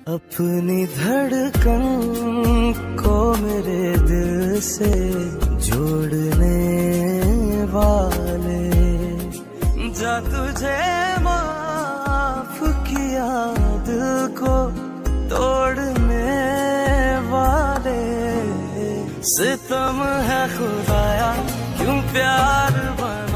अपनी धड़कन को मेरे दिल से जोड़ने वाले, जा तुझे माफ किया दिल को तोड़ने वाले, सितम है खुदाया क्यों प्यार बना